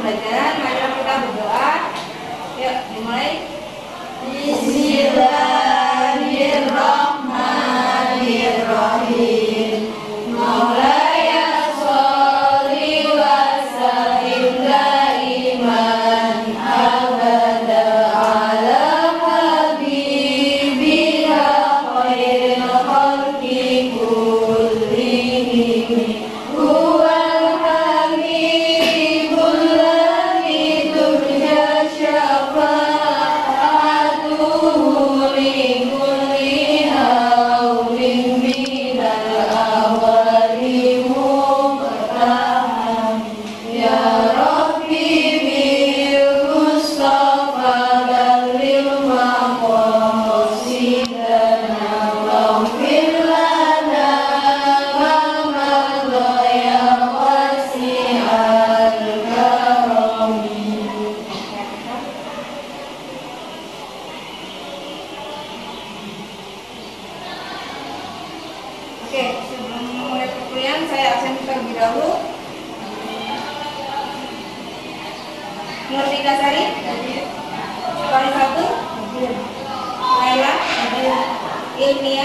pembelajaran, marilah kita berdoa. Yuk, dimulai. Bismillahirrahmanirrahim. Maulaya sholli wa sallim daiman abada ala habibina khairil khalqi kullihim. Huwal habibul ladzi turja syafa'atuhu li kulli hawlin minal awali muqtaham. Ya Rabbi bil Mustafa dalil maqasidana waghfir lana ma madaya wasi'al karami. Oke, sebelum memulai perkuliahan saya absen terlebih dahulu. Nurtika Sari, Kori 1, Laila, Ilmia,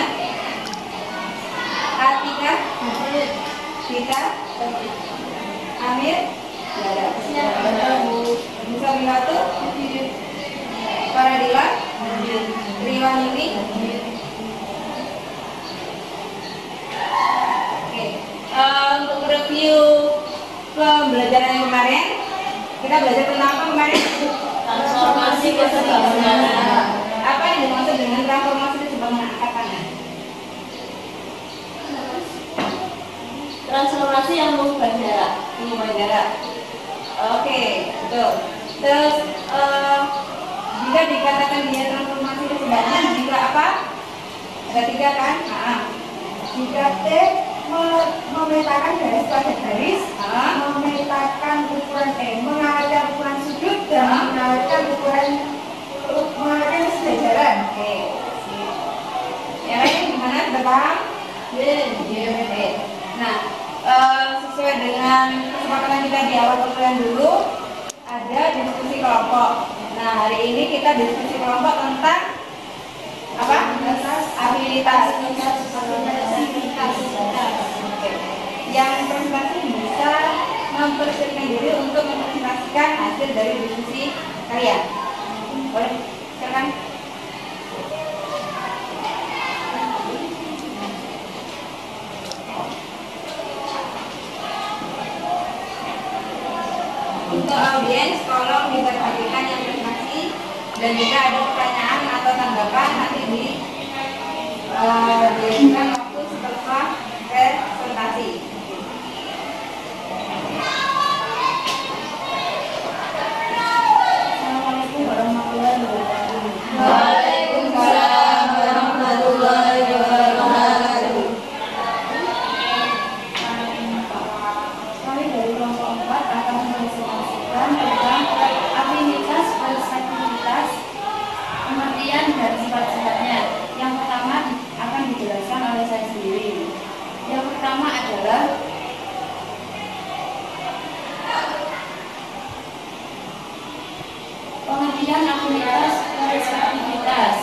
Atika, Vita, Amir, Musa Milatu, Paradila, Triwanini. Oke, untuk review pembelajaran yang kemarin, kita belajar tentang apa kemarin? Transformasi kesebangunan. Apa yang dimaksud dengan transformasi kesebangunan? Katakan. Transformasi yang mengubah jarak. Mengubah jarak. Oke, betul. Terus jika dikatakan dia transformasi kesebangunan, jika apa? Ada 3 kan? Jika T memetakan garis pada garis, memetakan ukuran mengalihkan ukuran sudut dan mengalihkan sejajaran. Oke. Yang lain gimana? Berpaham? Oke. Nah, sesuai dengan kesepakatan kita di awal perkuliahan dulu, ada diskusi kelompok. Nah, hari ini kita diskusi kelompok tentang apa? Afinitas. Yang presentasi bisa mempersiapkan diri untuk mempresentasikan hasil dari diskusi kalian. Boleh, silakan. Untuk audiens, tolong diperhatikan yang presentasi, dan jika ada pertanyaan atau tanggapan nanti diberikan waktu setelah presentasi. Assalamualaikum warahmatullahi wabarakatuh. Waalaikumsalam warahmatullahi wabarakatuh. Kami dari kelompok 4 akan mempresentasikan tentang afinitas, perspektivitas, pengertian dan sifat-sifatnya. Yang pertama akan dijelaskan oleh saya sendiri. Yang pertama adalah pengertian afinitas, perspektivitas.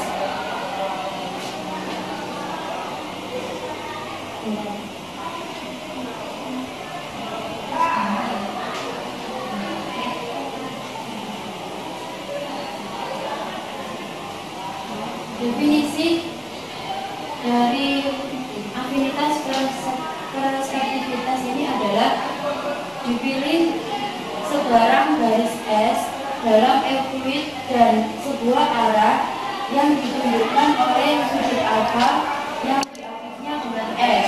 Definisi dari afinitas perspektivitas ini adalah dipilih sebarang garis S dalam euclid dan sebuah arah yang ditunjukkan oleh sudut alfa yang diakhirnya dengan S.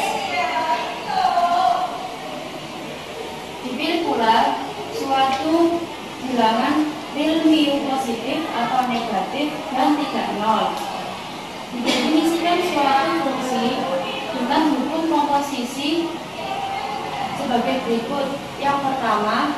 Dipilih pula suatu bilangan real mu positif atau negatif dan tidak nol. Didefinisikan suatu fungsi dengan hukum komposisi sebagai berikut. Yang pertama,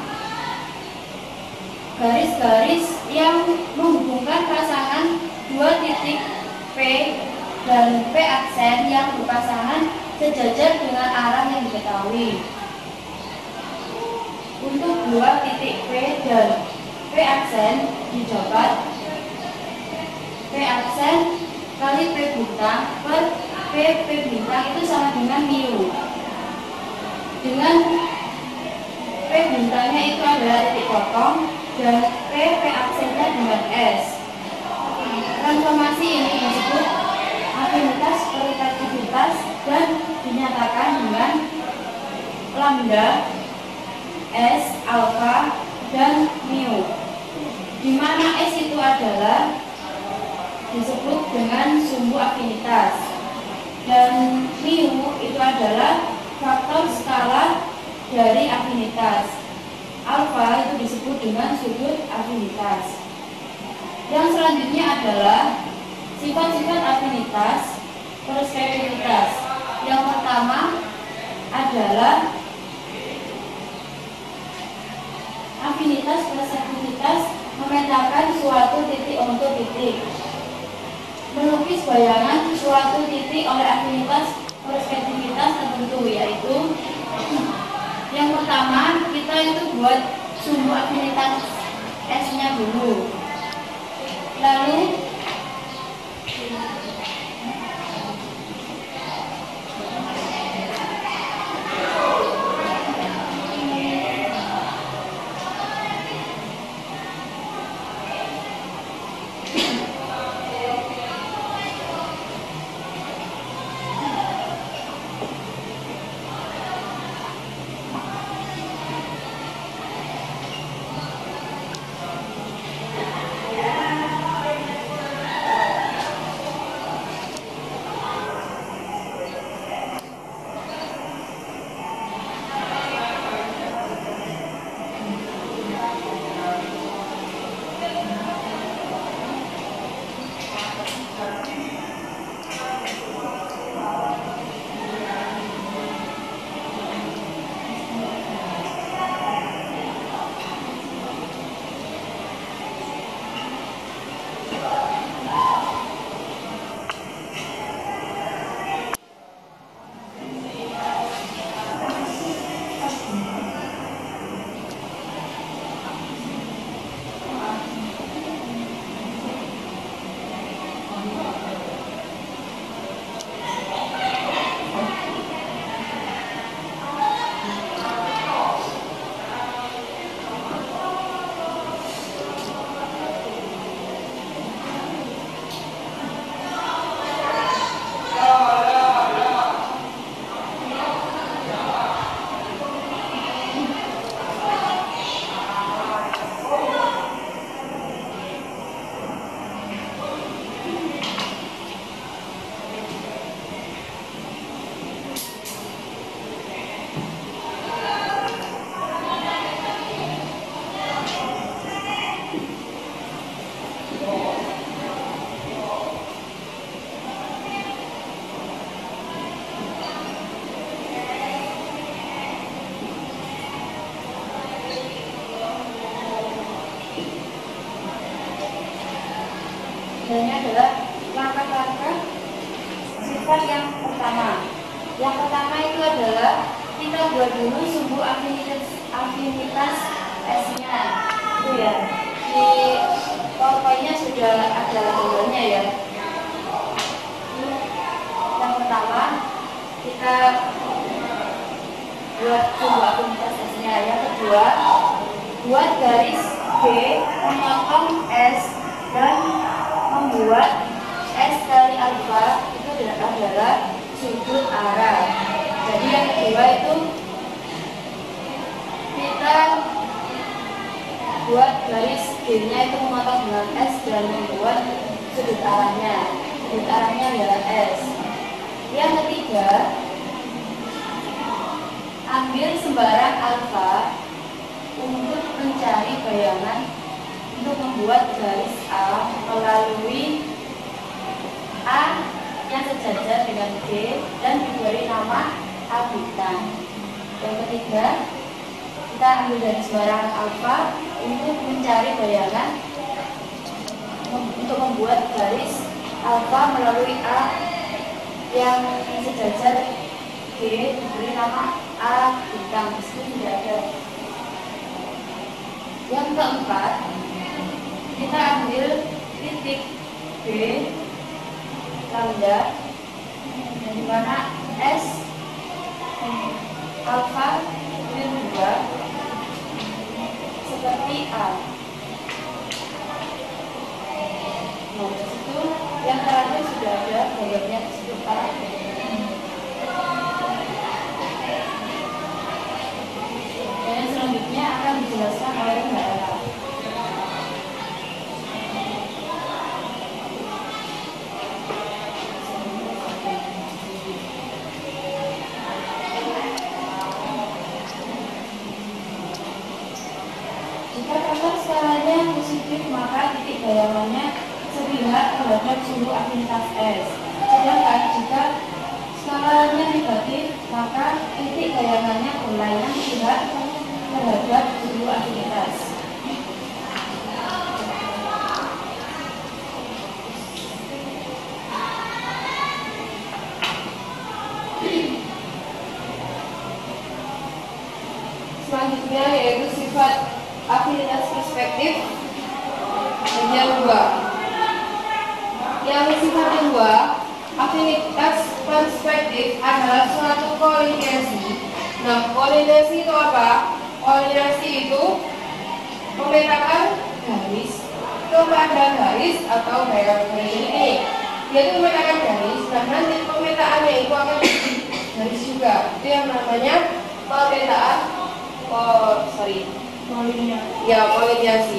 garis-garis yang menghubungkan pasangan dua titik P dan P aksen yang berpasangan sejajar dengan arah yang diketahui. Untuk dua titik P dan P aksen didapat P aksen kali P bintang per P bintang itu sama dengan mu. Dengan P bintangnya itu adalah titik potong dan P aksennya dengan S. Transformasi ini disebut afinitas perikativitas dan dinyatakan dengan lambda, S, alfa, dan mu. Di mana S itu adalah disebut dengan sumbu afinitas dan mu itu adalah faktor skala dari afinitas. Alfa itu disebut dengan sudut afinitas. Yang selanjutnya adalah sifat-sifat afinitas perspektivitas. Yang pertama adalah afinitas perspektivitas memetakan suatu titik untuk titik. Melukis bayangan suatu titik oleh afinitas perspektivitas tertentu, yaitu yang pertama kita itu buat sumbu afinitas S-nya dulu. Lalu ini adalah langkah-langkah sifat yang pertama. Yang pertama itu adalah kita buat dulu sumbu afinitas S-nya. Itu ya. Di PowerPoint-nya sudah ada gambarnya ya. Yang pertama kita buat sumbu afinitas S-nya. Yang kedua, buat garis B memotong S dan membuat S kali alfa itu adalah sudut arah. Jadi yang kedua itu kita buat garis G-nya itu memotong dengan S dan membuat sudut arahnya. Sudut arahnya adalah S. Yang ketiga, ambil sembarang alfa untuk mencari bayangan untuk membuat garis A melalui A yang sejajar dengan G dan diberi nama A bintang. Yang ketiga, kita ambil dari sembarang alfa untuk mencari bayangan untuk membuat garis alfa melalui A yang sejajar G diberi nama A bintang. Di sini tidak ada Yang keempat, kita ambil titik B lambda, di mana S alfa min 2 seperti A. Nah, di situ yang terakhir sudah ada gambarnya di situ A. Dan yang selanjutnya akan dijelaskan oleh Mbak Ella. Jika tanggal skalanya positif, maka titik bayangannya sepihak terhadap suhu afinitas S. Sedangkan jika skalanya negatif, maka titik bayangannya berlayang sepihak terhadap suhu afinitas. Selanjutnya yaitu sifat afinitas perspektif bagian 2. Yang sifat kedua, afinitas perspektif adalah suatu koordinasi. Nah, koordinasi itu apa? Koordinasi itu memetakan garis kepada garis atau garis ini. Yaitu memetakan garis, dan nanti pemetaannya itu akan jadi garis juga. Itu yang namanya pemetaan. Koordinasi.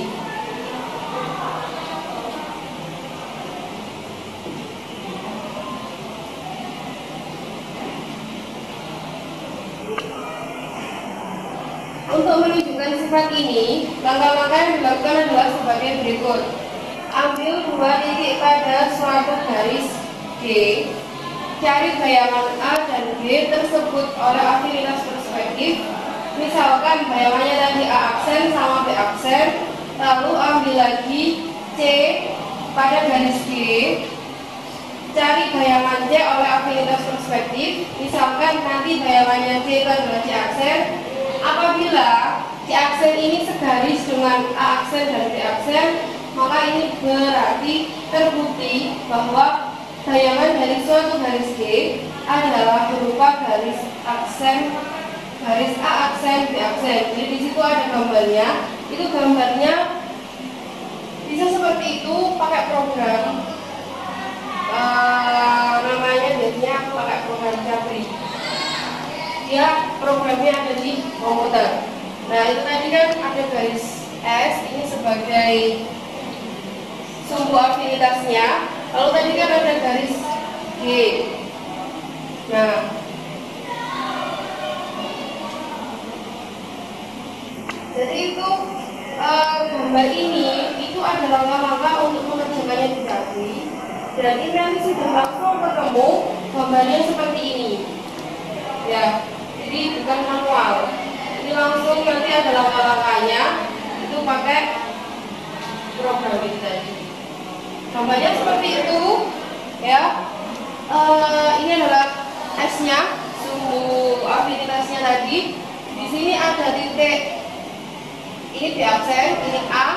Untuk menunjukkan sifat ini, langkah-langkah yang dilakukan adalah sebagai berikut. Ambil 2 titik pada suatu garis G. Cari bayangan A dan B tersebut oleh afinitas perspektif. Misalkan bayangannya tadi A aksen sama B aksen, lalu ambil lagi C pada garis G. Cari bayangan C oleh afinitas perspektif. Misalkan nanti bayangannya C itu adalah C aksen. Apabila C aksen ini segaris dengan A aksen dan B aksen, maka ini berarti terbukti bahwa bayangan dari suatu garis G adalah berupa garis aksen, garis A aksen, B aksen. Jadi di situ ada gambarnya. Itu gambarnya bisa seperti itu pakai program. Namanya jadinya pakai program Capri. Dia programnya ada di komputer. Nah, itu tadi kan ada garis S ini sebagai sumbu afinitasnya. Lalu tadi kan ada garis G. Nah, jadi itu gambar ini itu adalah langkah-langkah untuk mengerjakannya di Capri. Dan ini nanti sudah langsung ketemu gambarnya seperti ini. Ya, jadi bukan manual. Ini langsung nanti ada langkah-langkahnya. Itu pakai program ini tadi. Gambarnya seperti itu, ya. Ini adalah S-nya, sumbu afinitasnya tadi. Di sini ada titik. Ini B aksen, ini A.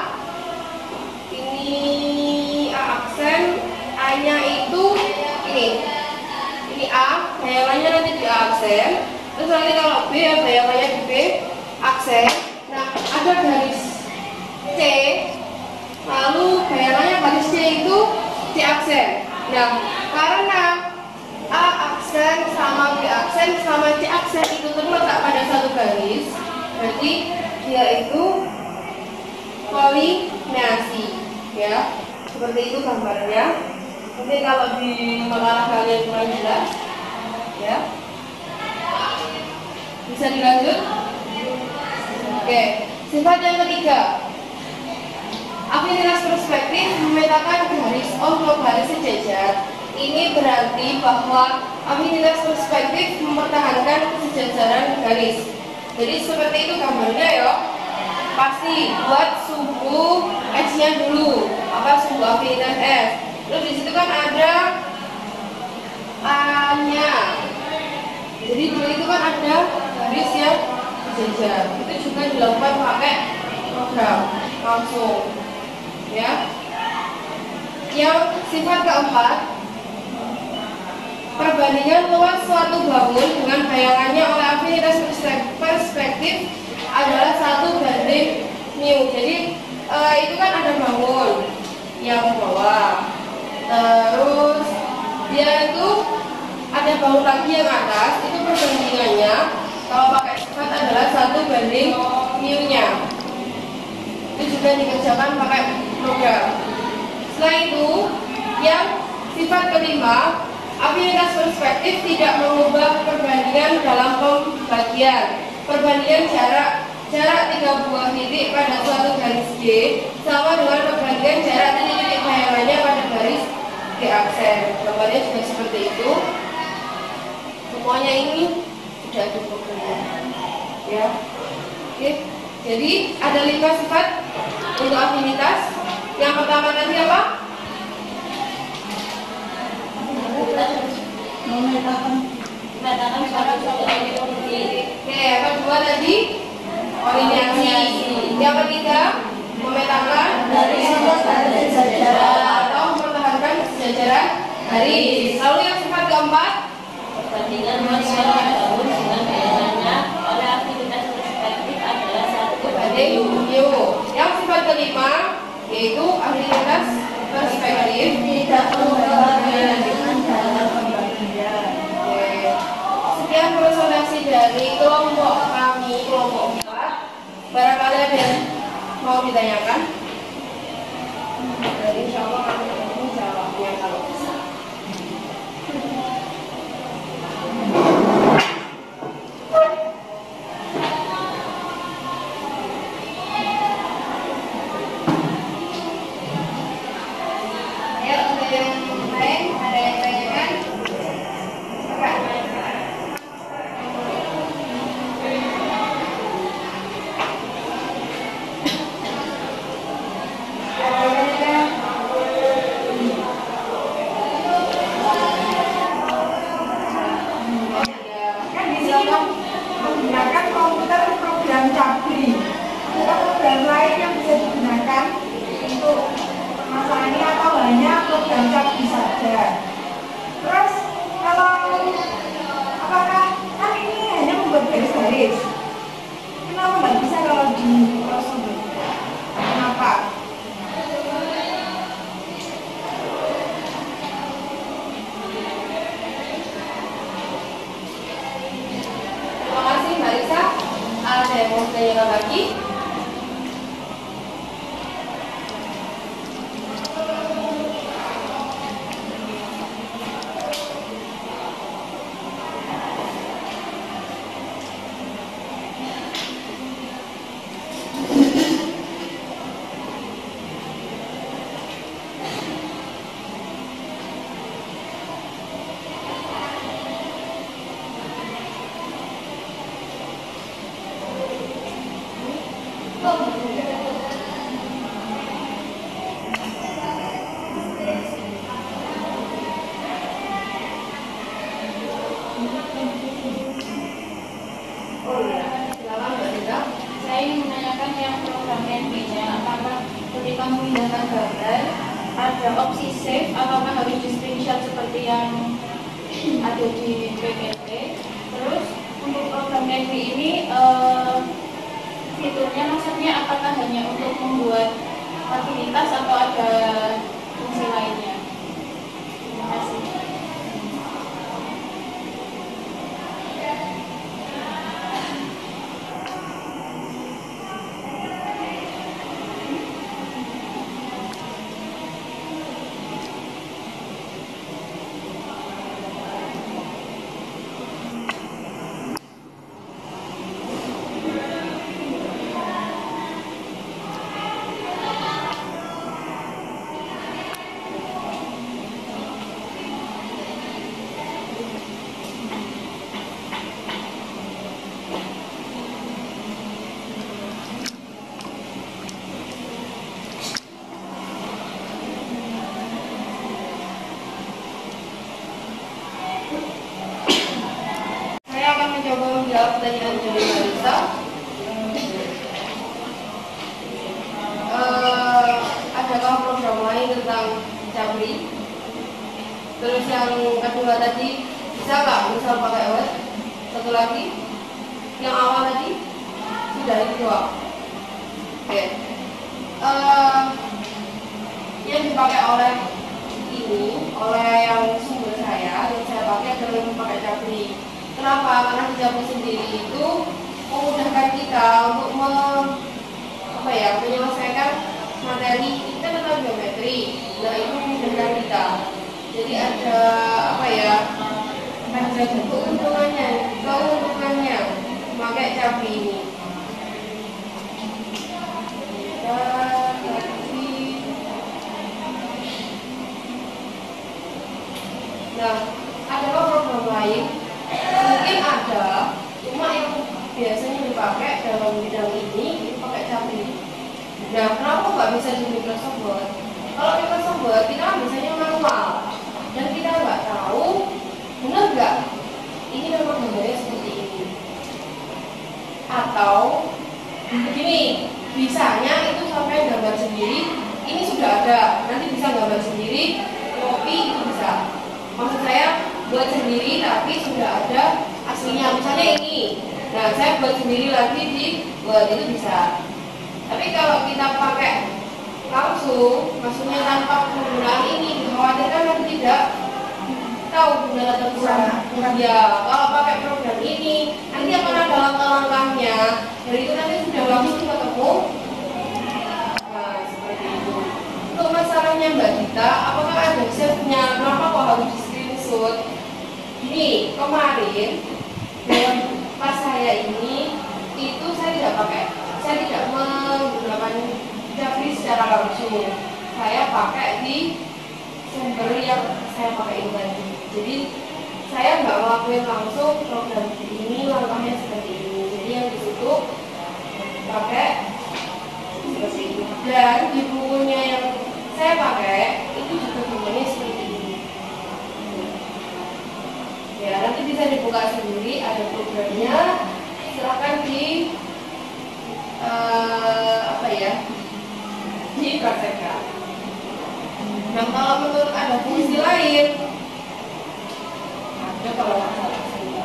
Ini A aksen. A-nya itu ini. Ini A, bayangannya nanti di A aksen. Terus nanti kalau B ya bayangannya di B aksen. Nah, ada garis C. Lalu bayangannya garis C itu C aksen. Nah, karena A aksen sama B aksen sama C aksen itu terletak pada satu garis, berarti dia itu koordinasi, ya. Seperti itu gambarnya. Mungkin kalau di makalah kalian kurang jelas, ya. Bisa dilanjut? Oke, sifat yang ketiga. Afinitas perspektif memetakan garis untuk garis sejajar. Ini berarti bahwa afinitas perspektif mempertahankan kesejajaran garis. Jadi seperti itu gambarnya ya. Pasti buat sumbu X-nya dulu. Apa sumbu afinitas F. Terus di situ kan ada A-nya. Jadi dulu itu kan ada garis yang sejajar. Itu juga dilakukan pakai program langsung, ya. Yang sifat keempat, perbandingan luas suatu bangun dengan bayangannya oleh afinitas perspektif adalah 1:mu. Jadi itu kan ada bangun yang bawah, terus dia itu ada bangun lagi yang atas, itu perbandingannya kalau pakai sifat adalah 1:mu-nya. Itu juga dikerjakan pakai program. Setelah itu, yang sifat kelima, afinitas perspektif tidak mengubah perbandingan dalam pembagian. Perbandingan jarak 3 buah titik pada suatu garis G sama dengan perbandingan jarak titik-titik bayangannya pada garis G aksen. Gambarnya juga seperti itu. Semuanya ini sudah ada programnya, ya. Oke. Jadi ada 5 sifat untuk afinitas. Yang pertama tadi apa? Memetakan suatu titik. Oke, yang kedua tadi orientasi. Yang ketiga memetakan Dari sejarah atau mempertahankan sejajaran garis. Lalu yang sifat keempat, perbandingan luas suatu bangun dengan bayangannya oleh aktivitas perspektif adalah 1:mu. Yang sifat kelima yaitu aktivitas perspektif tidak mengubah perbandingan dalam pembagian. Oke. Sekian presentasi dari kelompok kami, kelompok 4. Barangkali ada yang mau ditanyakan? Dan insya Allah kami ketemu jawabnya kalau bisa. Ya, untuk yang lain ada yang tanyakan? Enggak. Kan di sini menggunakan komputer program Cabri. Ada program lain yang bisa digunakan untuk masalah ini atau hanya program Cabri saja. Terus kalau apakah kan ini hanya membuat garis-garis? Kenapa nggak bisa kalau di crossover? Kenapa? Terima kasih Mbak Risa. Ada yang mau ditanyakan lagi? Oh iya, silakan Mbak Risa. Saya ingin menanyakan yang program NB-nya, apakah ketika memindahkan gambar ada opsi save ataukah harus di screenshot seperti yang ada di PPT. Terus untuk program NB ini fiturnya maksudnya apakah hanya untuk membuat aktivitas atau ada fungsi lainnya? Terima kasih. yang kedua tadi bisa nggak misal pakai word? Satu lagi, yang awal tadi sudah itu dua. Oke. Yang dipakai oleh ini, oleh yang sumber saya, yang saya pakai adalah pakai Capri. Kenapa? Karena di Capri sendiri itu memudahkan kita untuk menyelesaikan materi kita tentang geometri. Nah, itu memudahkan kita. Jadi ada keuntungannya pakai Capri ini. Nah, adakah program lain? Mungkin ada, cuma yang biasanya dipakai dalam bidang ini pakai Capri. Nah, kenapa nggak bisa di Microsoft Word? Kalau Microsoft Word kita biasanya manual dan kita nggak tahu benar nggak ini memang gambarnya seperti ini. Atau begini, bisanya itu sampai gambar sendiri. Ini sudah ada, nanti bisa gambar sendiri, copy itu bisa. Maksud saya buat sendiri tapi sudah ada aslinya, misalnya ini. Nah, saya buat sendiri lagi di Word itu bisa. Tapi kalau kita pakai langsung, maksudnya tanpa penggunaan ini, dikhawatirkan nanti tidak tahu benar atau kurang. Ya, kalau pakai program ini, nanti akan ada langkah-langkahnya. Dari itu nanti sudah langsung ketemu. Nah, seperti itu. Untuk masalahnya Mbak Dita, apakah ada save-nya? Kenapa kok harus di screenshot? Ini kemarin dalam pas saya ini itu saya tidak menggunakan Capri secara langsung. Saya pakai di sumber yang saya pakai ini tadi. Jadi saya nggak ngelakuin langsung program ini, langkahnya seperti ini. Jadi yang ditutup pakai seperti ini. Dan di bukunya yang saya pakai itu juga bukunya seperti ini. Ya, nanti bisa dibuka sendiri, ada programnya. Silahkan dipraktekkan. Nah, kalau menurut ada fungsi lain, ada kalau nggak salah.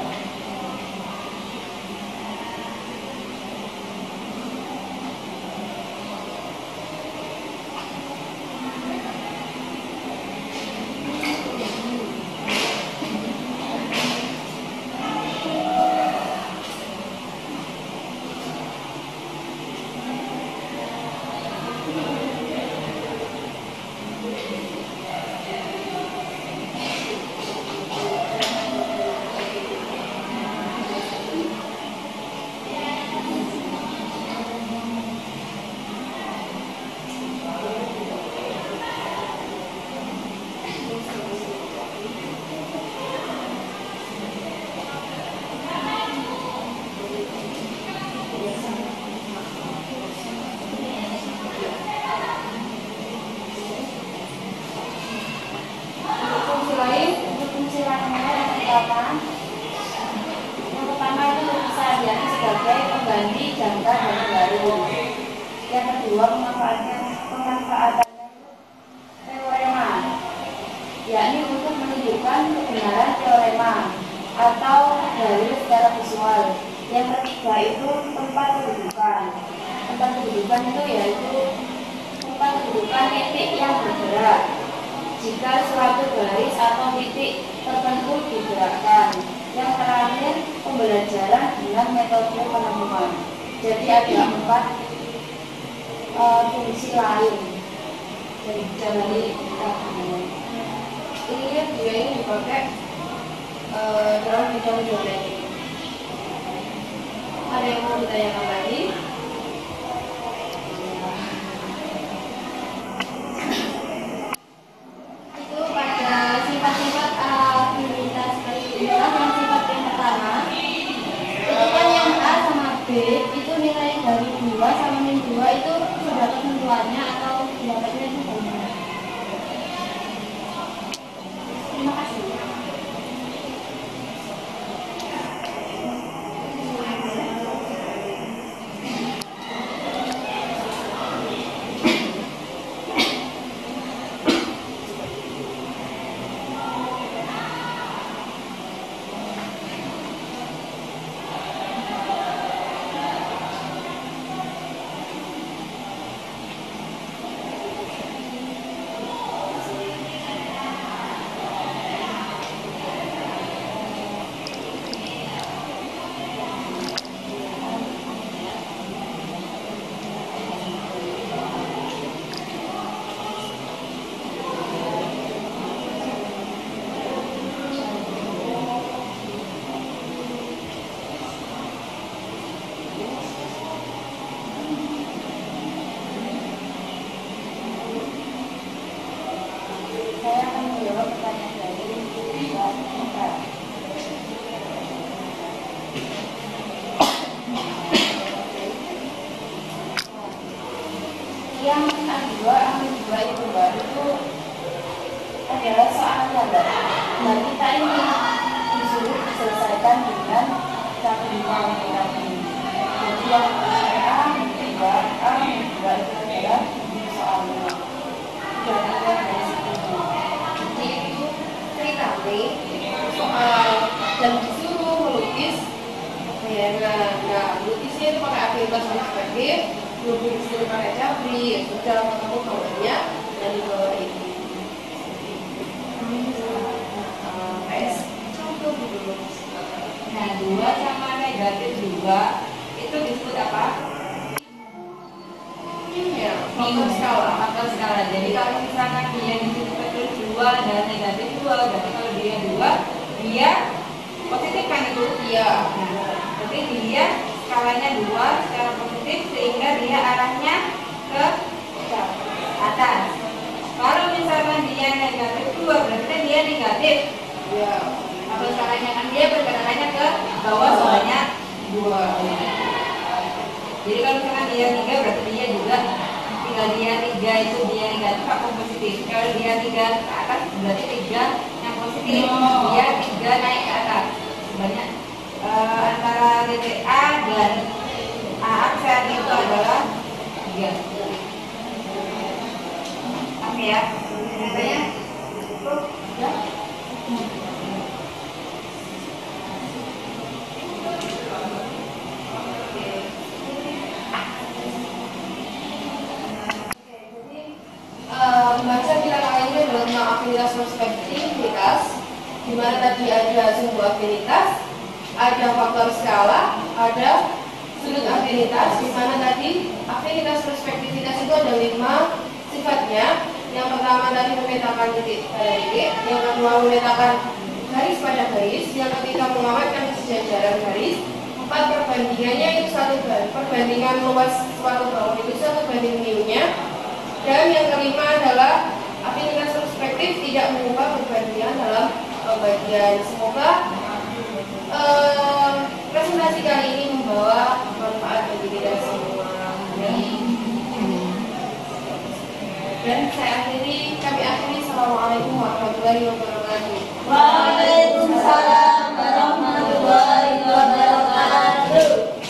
Yang kedua, pemanfaatan teorema, yakni untuk menunjukkan kebenaran teorema atau dalil secara visual. Yang ketiga itu tempat kedudukan. Tempat kedudukan itu yaitu tempat kedudukan titik yang bergerak jika suatu garis atau titik tertentu digerakkan. Yang terakhir, pembelajaran dengan metode penemuan. Jadi ada 4 fungsi lain dari ini ya, dia ini dipakai dalam bidang geometri. Ada yang mau ditanyakan lagi? itu pada sifat-sifat aktivitas yang sifat yang pertama, ketika yang A sama B itu nilai dari 2 sama min 2 itu sudah ketentuannya atau didapatnya itu benar. Terima kasih. yang A2 itu baru itu adalah soalnya Mbak. Nah kita ini disuruh diselesaikan dengan tabungan tadi. Jadi yang A2 itu adalah soalnya. Jadi dari situ. Jadi itu cerita soal dan disuruh melukis. Nah, lukisnya itu pakai aktivitas perspektif, lukis itu pakai cabri, sudah ketemu gambarnya dan di bawah ini. Contoh dulu. Nah, 2 sama negatif 2 itu disebut apa? Faktor skala. Faktor skala. Jadi kalau misalkan dia disebut 2 dan negatif 2, berarti kalau dia 2, dia positif kan itu? Iya. Nah, berarti dia skalanya 2 secara positif sehingga dia arahnya ke atas. Kalau misalkan dia negatif 2, berarti dia negatif. Iya. Faktor skalanya kan dia bergeraknya ke bawah soalnya 2. Jadi kalau misalkan dia 3, berarti dia juga tinggal dia 3 itu dia negatif atau positif. Kalau dia 3 ke atas berarti 3 yang positif. Dia 3 naik ke atas. Sebanyak antara titik A dan A aksen itu adalah 3. Oke ya. Katanya cukup ya. Pembahasan kita kali ini adalah tentang afinitas perspektivitas, di mana tadi ada sumbu afinitas, ada faktor skala, ada sudut afinitas, di mana tadi afinitas perspektivitas itu ada 5 sifatnya. Yang pertama tadi memetakan titik pada titik, yang kedua memetakan garis pada garis, yang ketiga mengamatkan kesejajaran garis, 4 perbandingannya itu perbandingan luas suatu bawah itu 1 banding mu-nya. Dan yang kelima adalah afinitas perspektif tidak mengubah perbandingan dalam bagian. Semoga presentasi kali ini membawa manfaat bagi kita semua. Dan kami akhiri. Assalamualaikum warahmatullahi wabarakatuh. Waalaikumsalam warahmatullahi wabarakatuh.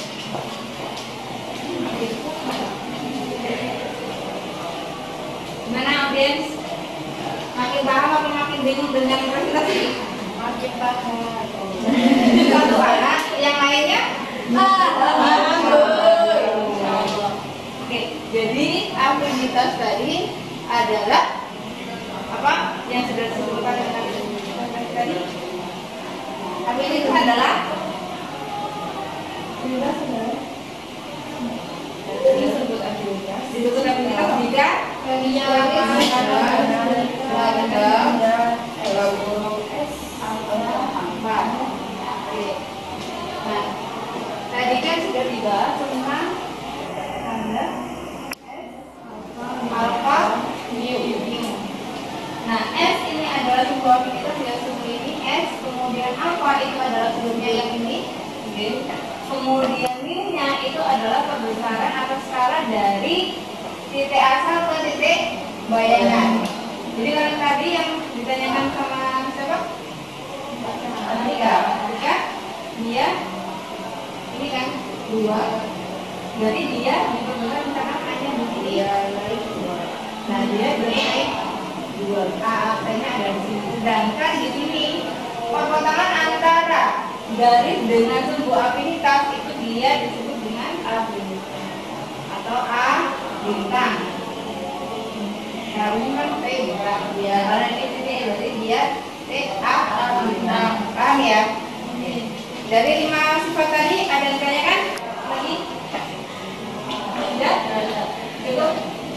Gimana audiens? Makin paham atau makin bingung dengan presentasi? Makin paham. Satu anak, yang lainnya? Oke, jadi afinitas tadi adalah apa yang sudah disebutkan dengan tadi? Afinitas adalah disebut afinitas jika Baginya lagi dalam kurung S angka 4. Nah, tadi kan sudah dibahas tentang tanda Alfa mu. Nah, S ini adalah sebuah afinitas yang sumbu ini S, kemudian alfa itu adalah sumbunya yang ini, kemudian mu-nya itu adalah perbesaran atau skala dari titik asal ke titik bayangan. Jadi kalau tadi yang ditanyakan sama siapa? Anika, dia ini kan 2, berarti dia diperlukan misalkan hanya di sini. Nah, dia naik 2. A-nya ada di sini. Sedangkan di sini perpotongan antara garis dengan sumbu afinitas itu dia disebut dengan afinitas atau A bintang. Nah, ini kan T bintang. Ya, karena ini titik berarti dia T A bintang. Paham ya? Dari 5 sifat tadi ada yang ditanyakan lagi? Sudah? Cukup?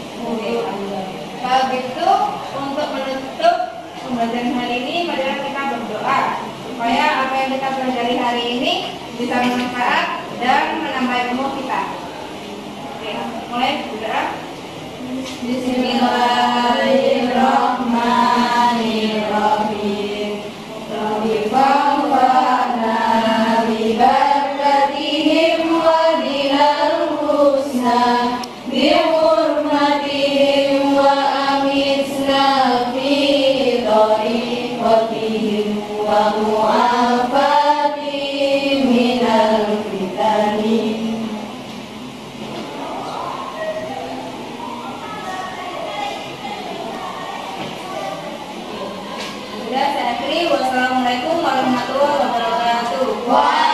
Kalau gitu, untuk menutup pembelajaran hari ini, marilah kita berdoa supaya apa yang kita pelajari hari ini bisa bermanfaat dan menambah ilmu kita. Oke, mulai berdoa. Bismillahirrahmanirrahim. Rabbi fa'fa'na bi barakatihim wa dinal husna bi hurmati Wassalamualaikum warahmatullahi wabarakatuh.